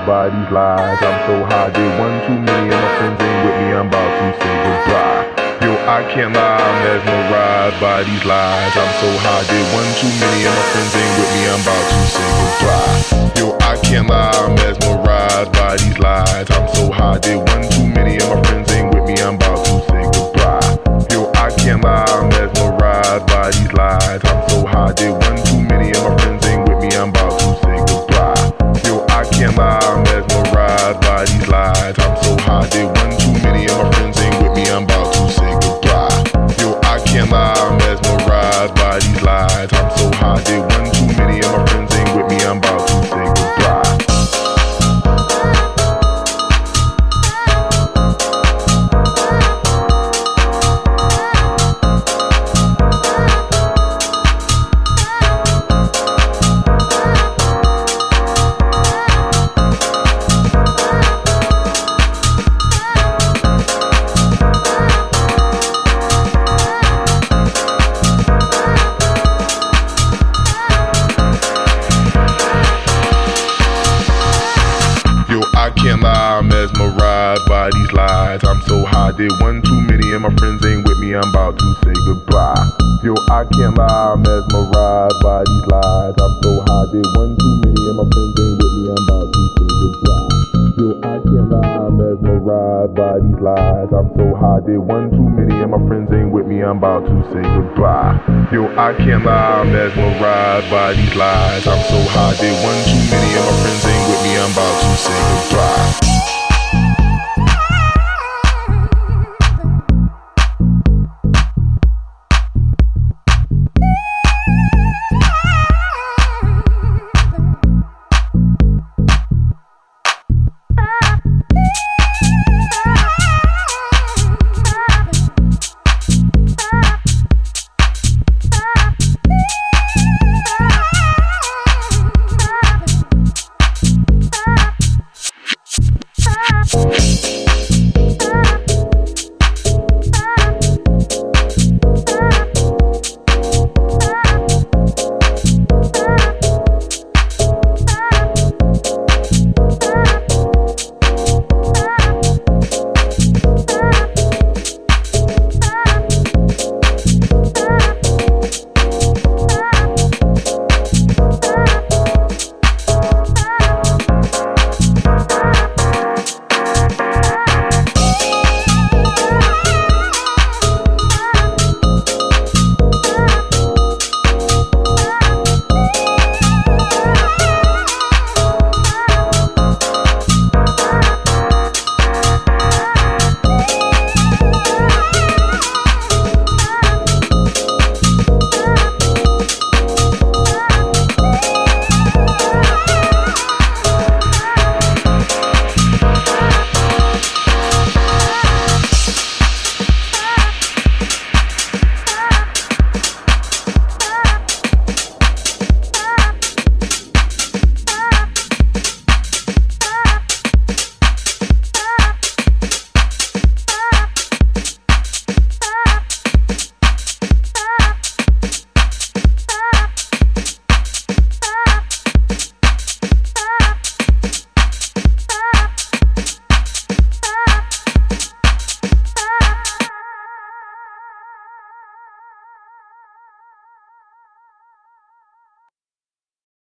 mesmerized by these lies. I'm so high, did one too many and my friends ain't with me, I'm about to say goodbye. Yo, I can't lie, I'm mesmerized by these lies. I'm so high, did one too many and my friends ain't with me, I'm about to say goodbye. Yo, I can't lie, I'm mesmerized by these lies. I'm so high, did one too many and my friends ain't with me, I'm about to say goodbye. Yo, I can't lie, I'm mesmerized by these lies. I'm so high, did one too many and my friends ain't with me, I'm about to say goodbye. Yo, I can't lie, I'm mesmerized by these lies. I'm so high, did one too many and my friends ain't with me, I'm about to say goodbye. Yo, I can't lie, I'm mesmerized by these lies. I'm so high, did one too many and my friends ain't with me, I'm about to say goodbye. I can't lie, I'm mesmerized by these lies. I'm so high, did one too many and my friends ain't with me, I'm about to say goodbye. Yo, I can't lie, I'm mesmerized by these lies. I'm so high, did one too many and my friends ain't with me, I'm about to say goodbye. Yo, I can't lie, I'm mesmerized by these lies. I'm so high, did one too many and my friends ain't with me, I'm about to say goodbye. Yo, I can't lie, I'm mesmerized by these lies. I'm so high, did one too many and my friends ain't with me, I'm about to say goodbye.